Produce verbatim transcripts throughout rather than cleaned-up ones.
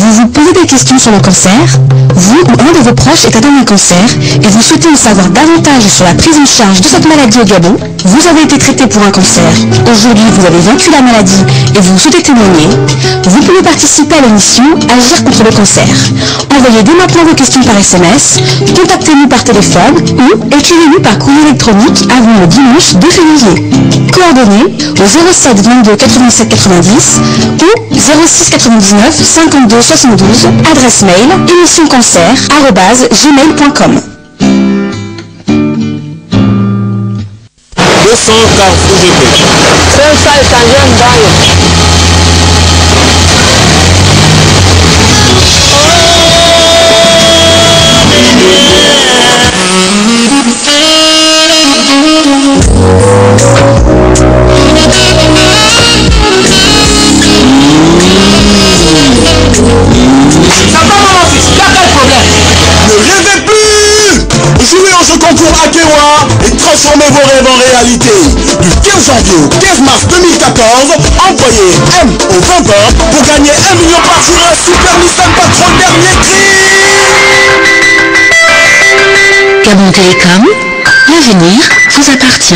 Vous vous posez des questions sur le cancer? Vous ou un de vos proches est atteint d'un cancer et vous souhaitez en savoir davantage sur la prise en charge de cette maladie au Gabon? Vous avez été traité pour un cancer. Aujourd'hui, vous avez vaincu la maladie et vous souhaitez témoigner? Vous pouvez participer à l'émission Agir contre le cancer. Envoyez dès maintenant vos questions par S M S, contactez-nous par téléphone ou écrivez-nous par courrier électronique avant le dimanche deux février. Coordonnées au zéro sept vingt-deux quatre-vingt-sept quatre-vingt-dix ou zéro six quatre-vingt-dix-neuf cinquante-deux soixante-douze. Adresse mail émissioncancer arobase gmail point com. deux cents Carrefour G P. C'est ça, c'est un jeune bail. Concours Akewa et transformez vos rêves en réalité. Du quinze janvier au quinze mars deux mille quatorze, envoyez M au vingt heures pour gagner un million par jour à Super Nissan Patrol dernier cri. Gabon Télécom, l'avenir vous appartient.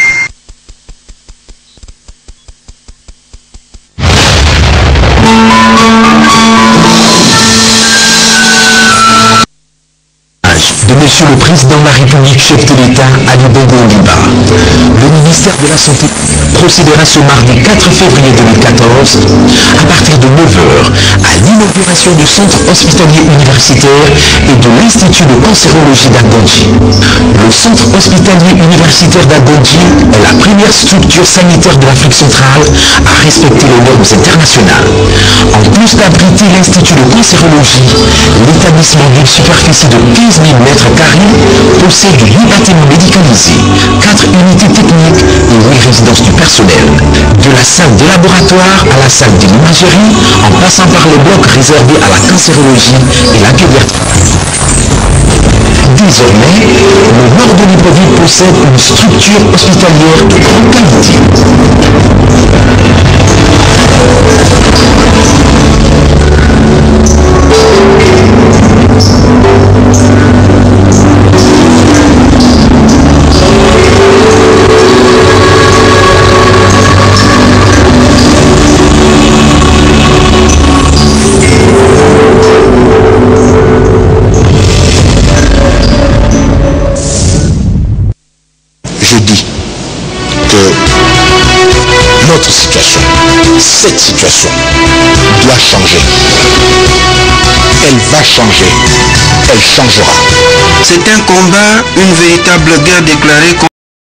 De Monsieur le Président de la République, chef de l'État, Ali Bongo Ondimba. Le ministère de la Santé procédera ce mardi quatre février deux mille quatorze, à partir de neuf heures, à l'inauguration du centre hospitalier universitaire et de l'Institut de cancérologie d'Agodji. Le centre hospitalier universitaire d'Agodji est la première structure sanitaire de l'Afrique centrale à respecter les normes internationales. En plus d'abriter l'Institut de cancérologie, l'établissement d'une superficie de quinze mille mètres carrés possède huit bâtiments médicalisés, quatre unités techniques et huit résidences du personnel. De la salle de laboratoire à la salle de l'imagerie, en passant par les blocs réservés à la cancérologie et la pédiatrie. Désormais, le nord de Libreville possède une structure hospitalière de grande qualité. Je dis que notre situation, cette situation, doit changer. Elle va changer. Elle changera. C'est un combat, une véritable guerre déclarée contre